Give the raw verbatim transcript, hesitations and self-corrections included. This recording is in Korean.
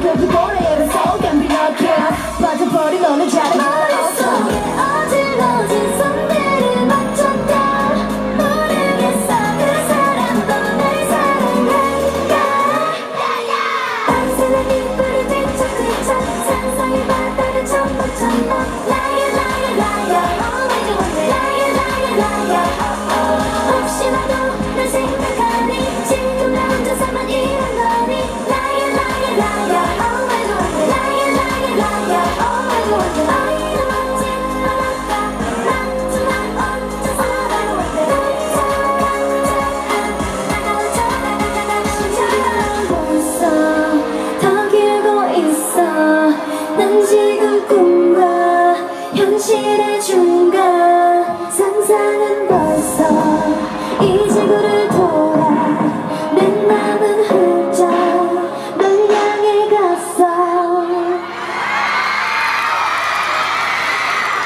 벽이 모래로 속엔 비너키오 빠져버린 어느 자리 머릿속에 어질러진 손들을 맞췄다 모르겠어 그 사람도 날 사랑할까 밤새는 이불을 뒤척뒤척 상상의 바다를 첨벙 첨벙 Liar liar liar Always the one Liar liar liar oh, oh. 혹시라도 날 생각하니 지금 나 혼자서만 이런 거니 Liar liar liar Always the one Liar liar liar Always the one 너희는 멋진 너라까 난 정말 어째서 나를 원해 널 사랑한 나가는 척 심장은 벌써 더 길고 있어 난 지금 꿈과 현실의 중간 상상은 벌써 이 지구를 돌아 내 맘은 훌쩍 널 향해 갔어